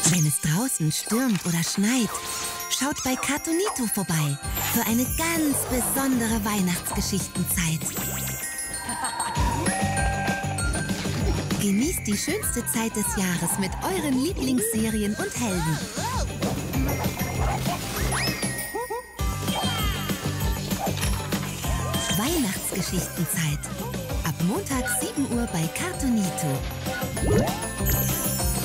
Wenn es draußen stürmt oder schneit, schaut bei Cartoonito vorbei für eine ganz besondere Weihnachtsgeschichtenzeit. Genießt die schönste Zeit des Jahres mit euren Lieblingsserien und Helden. Weihnachtsgeschichtenzeit. Ab Montag 7 Uhr bei Cartoonito.